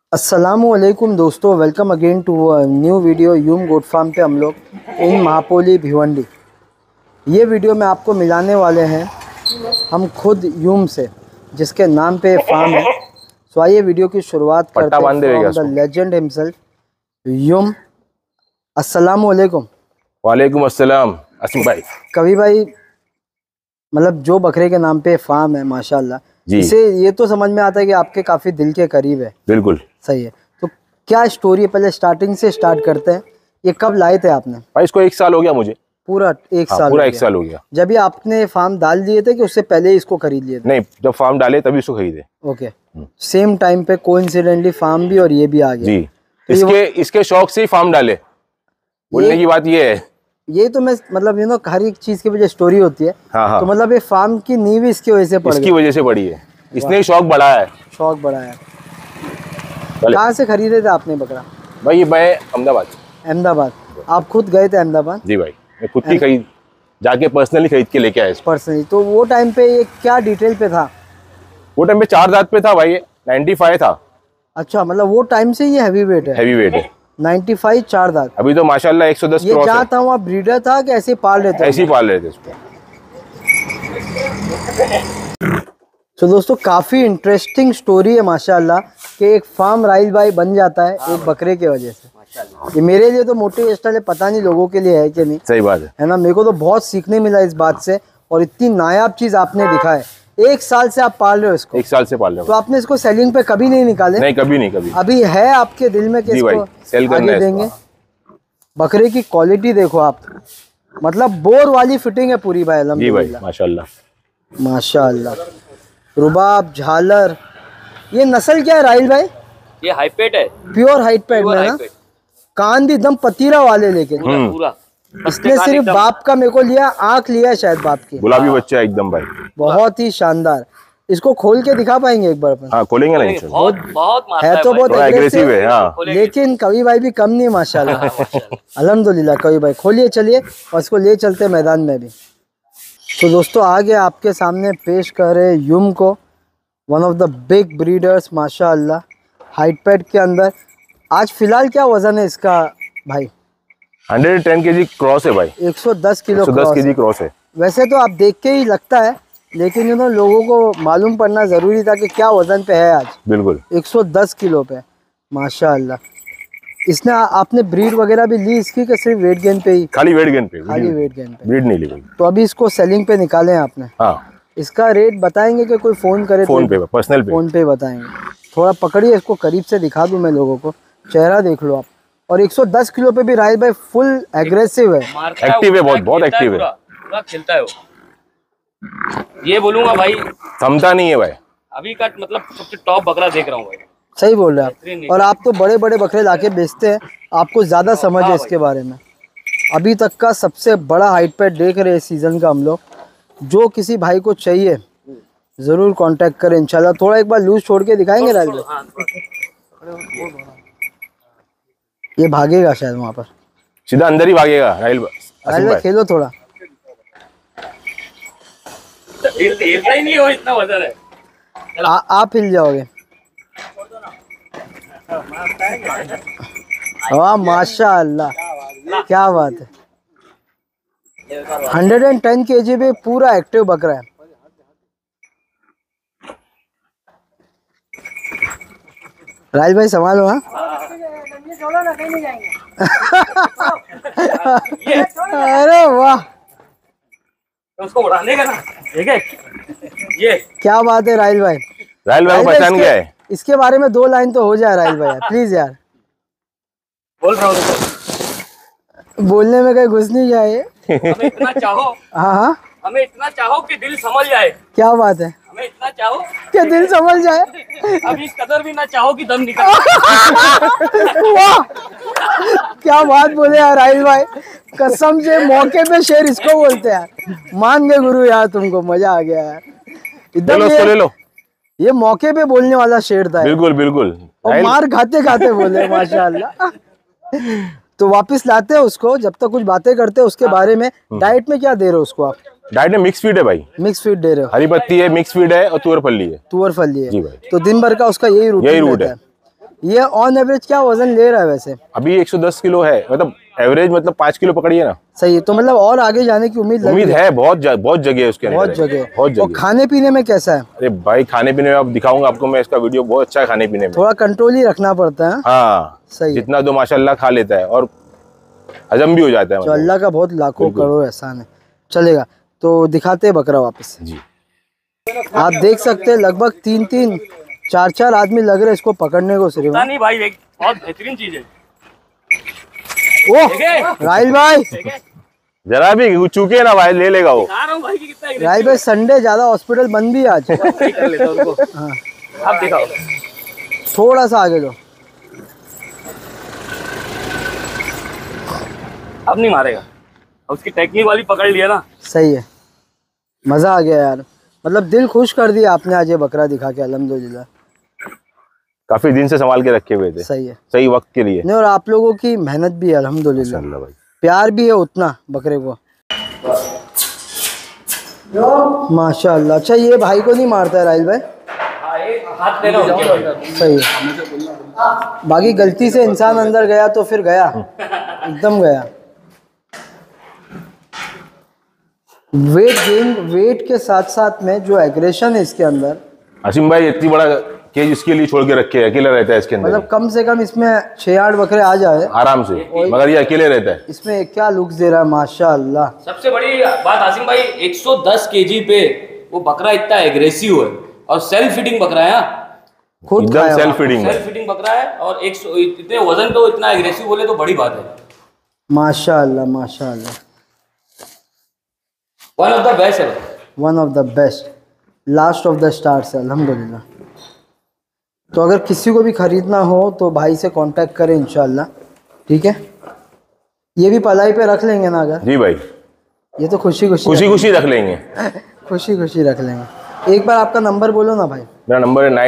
अस्सलामुअलैकुम दोस्तों, welcome again to new video Yum goat farm पे हम लोग इन महापोली भिवंडी। ये वीडियो में आपको मिलाने वाले हैं हम खुद यूम से, जिसके नाम पे फार्म है। सो आइए वीडियो की शुरुआत करते हैं from the legend himself Yum. अस्सलामुअलैकुम। वालेकुम अस्सलाम असीम भाई। कभी भाई, मतलब जो बकरे के नाम पे फार्म है माशाल्लाह, इसे ये तो समझ में आता है कि आपके काफ़ी दिल के करीब है। बिल्कुल सही है। तो क्या स्टोरी है, पहले स्टार्टिंग से स्टार्ट करते हैं। ये कब लाए थे आपने? भाई इसको 1 साल हो गया मुझे। पूरा एक साल? पूरा 1 साल हो गया। जब ये आपने फार्म डाल दिए थे कि उससे पहले इसको खरीद लिए थे? नहीं, जब फार्म डाले तभी इसको खरीदे। ओके, सेम टाइम पे कोइंसिडेंटली फार्म भी और ये भी आ गया जी। तो इसके शौक से ही फार्म डाले। बोलने की बात ये है। ये तो मैं मतलब हर एक चीज की वजह स्टोरी होती है। हाँ। तो मतलब ये फार्म की नींव इसकी वजह से पड़ी? इसकी वजह से पड़ी है, इसने शौक बढ़ाया है। शौक बढ़ाया है। कहाँ से खरीदे थे आपने बकरा? भाई मैं अहमदाबाद। अहमदाबाद? आप खुद गए थे अहमदाबाद? जी भाई, मैं खुद ही खरीद जाके पर्सनली खरीद के लेके आया पर्सनली। तो वो टाइम पे ये क्या डिटेल पे था? वो टाइम पे 4 दांत पे था भाई, 95 था। अच्छा, मतलब वो टाइम से ये हैवी वेट है? हैवी वेट है। 95 4 दांत। अभी तो माशाल्लाह 110 ये क्रॉस है। जहाँ था वहाँ ब्रीडर था कि ऐसे पाल रहे थे? ऐसे ही पाल रहे थे इसको। तो दोस्तों काफ़ी इंटरेस्टिंग स्टोरी है माशाल्लाह कि एक फार्म राइल भाई बन जाता है एक बकरे की वजह से। ये मेरे लिए तो मोटिवेशनल है, पता नहीं लोगों के लिए है कि नहीं। सही बात है ना। मेरे को तो बहुत सीखने मिला इस बात से, और इतनी नायाब चीज़ आपने दिखा है। 1 साल से आप पाल रहे हो इसको? 1 साल से पाल रहे हो। तो आपने इसको सेलिंग पे कभी नहीं निकाले? नहीं, कभी नहीं। कभी अभी है आपके दिल में कि इसको सेल करना है? देंगे। बकरे की क्वालिटी देखो आप, मतलब बोर वाली फिटिंग है पूरी भाई। जी भाई, माशाल्लाह माशाल्लाह। रुबाब, झालर। ये नस्ल क्या है राहिल भाई? ये हाईपेट है, प्योर हाईपेट में ना। कान भी एकदम पतीरा वाले, लेकिन पूरा इसने सिर्फ बाप का मेरे को लिया, आंख लिया है शायद बाप की। गुलाबी बच्चा एकदम भाई, बहुत ही शानदार। इसको खोल के दिखा पाएंगे एक बार अपन? हाँ खोलेंगे ना। बहुत है तो बहुत एग्रेसिव है हाँ। लेकिन कवि भाई भी कम नहीं माशाल्लाह। अल्हम्दुलिल्लाह। कवि भाई खोलिए, चलिए और इसको ले चलते मैदान में भी। तो दोस्तों आगे आपके सामने पेश कर रहे यूम को, one of the big breeders माशाल्लाह, हाइटपेट के अंदर। आज फिलहाल क्या वजन है इसका भाई? 110 kg क्रॉस है भाई। 110 किलो 110 kg क्रॉस है। वैसे तो आप देख के ही लगता है, लेकिन लोगों को मालूम पड़ना ज़रूरी था कि क्या वज़न पे है आज। बिल्कुल 110 किलो पे माशाल्लाह। इसने आपने ब्रीड वगैरह भी ली इसकी कि सिर्फ वेट गेन पे ही? खाली वेट गेन पे। खाली वेट गेन पे, ब्रीड नहीं ली। तो अभी इसको सेलिंग पे निकाले हैं आपने? हाँ। इसका रेट बताएंगे कि कोई फ़ोन करे? फ़ोन पे, पर्सनल पे। फ़ोन पे बताएंगे। थोड़ा पकड़िए इसको, करीब से दिखा दूँ मैं लोगों को, चेहरा देख लो आप। और 110 किलो पे भी राहिल भाई फुल एग्रेसिव है, एक्टिव है, बहुत एक्टिव है, पूरा खिलता है वो। ये बोलूंगा भाई, थमता नहीं है भाई। अभी का मतलब सबसे टॉप बकरा देख रहा हूँ भाई। सही बोल रहे हैं आप। और आप तो बड़े बड़े बकरे लाके बेचते हैं, आपको ज्यादा समझ है इसके बारे में। अभी तक का सबसे बड़ा हाइटपेट देख रहे हैं इस सीजन का हम लोग। जो किसी भाई को चाहिए जरूर कांटेक्ट करें इंशाल्लाह। थोड़ा एक बार लूज छोड़ के दिखाएंगे राहिल भाई? ये भागेगा शायद वहाँ पर, सीधा अंदर ही भागेगा राहिल भाई। खेलो थोड़ा। हिलता ही नहीं हो, इतना वजन है। आप हिल जाओगे। वाह माशाअल्लाह, क्या बात है। 110 kg पे पूरा एक्टिव बकरा है। राहिल भाई संभालो। हाँ अरे वाह, उसको उड़ाने का ना। ठीक है, ये क्या बात है राहिल भाई। राहिल भाई को पहचान गया है। इसके बारे में 2 लाइन तो हो जाए राहिल भाई, प्लीज यार। बोल रहा हूँ, बोलने में कहीं घुस नहीं जाए। हमें इतना चाहो। हाँ, हमें इतना चाहो कि दिल समझ जाए। क्या बात है? हमें इतना चाहो कि दिल समझ जाए। अभी इस कदर भी ना चाहो कि दम निकल। वाह, क्या बात बोले यार राहिल भाई, कसम से मौके पे शेर इसको बोलते हैं। मान गए गुरु यार, तुमको मजा आ गया यार। ले लो। ये मौके पे बोलने वाला शेर था। बिल्कुल बिल्कुल, और मार खाते खाते बोले माशाल्लाह। तो वापस लाते हैं उसको, जब तक कुछ बातें करते हैं उसके बारे में। डाइट में क्या दे रहे हो उसको आप? डाइट में मिक्स फीड है भाई। मिक्स फीड दे रहे हो? हरी पत्ती है, मिक्स फीड है और तुअर फली है। तुअर फली है जी भाई। तो दिन भर का उसका यही रूट है। ये ऑन एवरेज क्या वजन ले रहा है वैसे? अभी 110 किलो है, मतलब एवरेज, मतलब 5 किलो पकड़िए ना। सही है, तो मतलब और आगे जाने की उम्मीद है, बहुत जगह है उसके अंदर, बहुत जगह। बहुत और जगह। खाने पीने में कैसा है? अरे भाई खाने पीने में अब दिखाऊंगा आपको मैं, इसका वीडियो बहुत अच्छा है खाने पीने में। थोड़ा कंट्रोल ही रखना पड़ता है। हाँ सही है। जितना तो माशाल्लाह खा लेता है और हजम भी हो जाता है, जो अल्लाह का बहुत लाखों करोड़ एहसान है। चलेगा, तो दिखाते हैं बकरा वापस जी। आप देख सकते हैं लगभग 3-3 4-4 आदमी लग रहे हैं इसको पकड़ने को सिर्फ। नहीं भाई, एक बहुत बेहतरीन चीज है। ओह राहिल भाई, जरा भी चूके ना भाई, ले लेगा वो। दिखा रहा हूँ भाई कि कितना राहिल भाई संडे ज्यादा हॉस्पिटल बंद भी है आज। सही कर लेता हूँ उनको। हाँ आप दिखाओ, थोड़ा सा आगे लो। अब नहीं मारेगा, उसकी टेक्निक वाली पकड़ लिया ना। सही है, मजा आ गया यार, मतलब दिल खुश कर दिया आपने आज ये बकरा दिखा के, अल्हम्दुलिल्लाह। काफी दिन से संभाल के रखे हुए थे। सही है, सही वक्त के लिए। नहीं और आप लोगों की मेहनत भी है अल्हम्दुलिल्लाह, भाई प्यार भी है उतना बकरे को, माशाअल्लाह। अच्छा ये भाई को नहीं मारता है राहिल भाई? हाथ देना उनके भाई। सही है, बाकी गलती से इंसान अंदर गया तो फिर गया, एकदम गया। वेट के साथ साथ में जो एग्रेशन है इसके अंदर, आसिम भाई इतनी बड़ा केज इसके लिए छोड़ के रखे है, अकेला रहता है इसके अंदर। मतलब कम से कम इसमें 6-8 बकरे आ जाए आराम से, मगर ये अकेले रहता है। इसमें क्या लुक्स दे रहा है माशाअल्लाह। सबसे बड़ी बात आसिम भाई, 110 केजी पे वो बकरा इतना एग्रेसिव है और सेल्फ फीडिंग बकरा है। खुद एकदम सेल्फ फीडिंग बकरा है और इतने वजन पे वो इतना एग्रेसिव बोले तो बड़ी बात है। माशाअल्लाह माशाअल्लाह, वन ऑफ द बेस्ट है, one of the best, last of the stars है अल्हम्दुलिल्लाह। तो अगर किसी को भी खरीदना हो तो भाई से कांटेक्ट करें इंशाल्लाह, ठीक है? ये भी पलाई पे रख लेंगे ना अगर? जी भाई, ये तो खुशी खुशी रख लेंगे। खुशी रख लेंगे। एक बार आपका नंबर बोलो ना भाई। मेरा नंबर है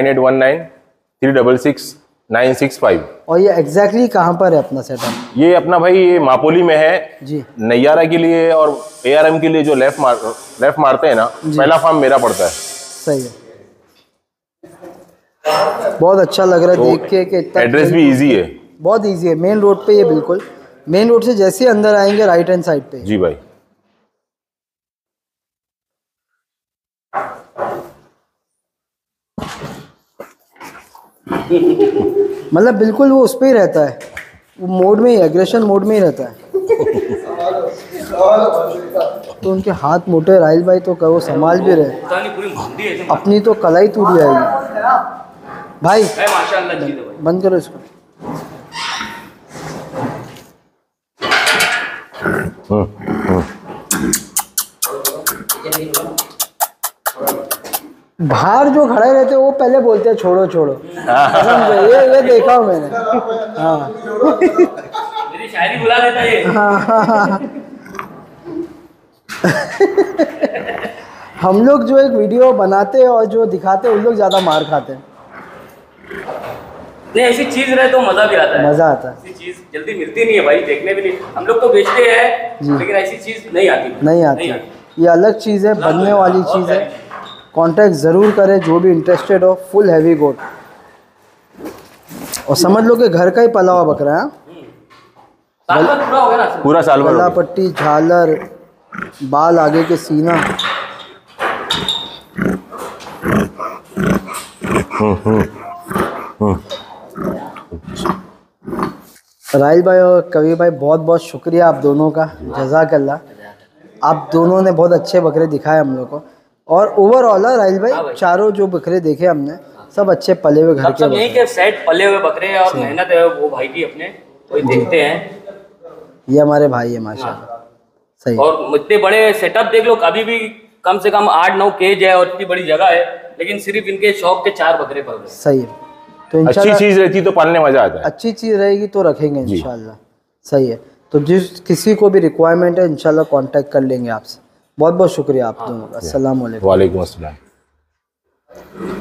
9819366965। और ये एग्जैक्टली कहाँ पर है अपना सेटअप? ये अपना भाई ये मापोली में है जी। नैयारा के लिए और ARM के लिए जो लेफ्ट मारते हैं ना, पहला फार्म मेरा पड़ता है। सही है, बहुत अच्छा लग रहा है तो देख के कि एड्रेस भी इजी है, बहुत इजी है। मेन रोड पे, ये बिल्कुल मेन रोड से जैसे ही अंदर आएंगे राइट हैंड साइड पे। जी भाई। मतलब बिल्कुल वो उस पे ही रहता है, वो मोड में ही, एग्रेशन मोड में ही रहता है। तो उनके हाथ मोटे राहिल भाई, तो वो संभाल भी रहे, अपनी तो कलाई टूट जाएगी भाई। माशाल्लाह चीज़ है भाई। बंद करो इसको। बाहर जो खड़े रहते हैं वो पहले बोलते हैं छोड़ो छोड़ो, ये देखा हूँ मैंने। हाँ मेरी शायरी बुला देता ये। हाँ। हम लोग जो एक वीडियो बनाते हैं और जो दिखाते हैं उन लोग ज़्यादा मार खाते हैं। नहीं, ऐसी चीज रहे तो मजा भी आता है, मज़ा आता है। ऐसी चीज जल्दी मिलती नहीं है भाई, देखने भी नहीं। हम लोग तो बेचते हैं लेकिन ऐसी चीज नहीं आती। नहीं आती, ये अलग चीज़ है, बनने वाली चीज़ है। कांटेक्ट ज़रूर करें जो भी इंटरेस्टेड हो। फुल हैवी गोट, और समझ लो कि घर का ही पला हुआ बकरा है। साल भर पूरा हो गया ना, पूरा साल भर हो गला गया। पट्टी, झालर, बाल आगे के सीना। राहिल भाई और कवि भाई, बहुत बहुत शुक्रिया आप दोनों का, जज़ाकल्लाह। आप दोनों ने बहुत अच्छे बकरे दिखाए हम लोग को। और ओवरऑल राहिल भाई, चारों जो बकरे देखे हमने सब अच्छे पले हुए घर के सब यहीं के सेट पले हुए बकरे हैं और मेहनत है वो भाई की अपने, तो देखते हैं। ये हमारे भाई है माशाल्लाह। सही। और इतने बड़े सेटअप देख लो, अभी भी कम से कम 8-9 केज है और इतनी बड़ी जगह है, लेकिन सिर्फ इनके शौक के 4 बकरे पल रहे। सही है, तो अच्छी इंशाल्लाह चीज रहती तो पालने मजा आता है। अच्छी चीज़ रहेगी तो रखेंगे इंशाल्लाह। सही है, तो जिस किसी को भी रिक्वायरमेंट है इंशाल्लाह कांटेक्ट कर लेंगे आपसे। बहुत बहुत शुक्रिया आप दोनों का। अस्सलाम वालेकुम। वालेकुम अस्सलाम।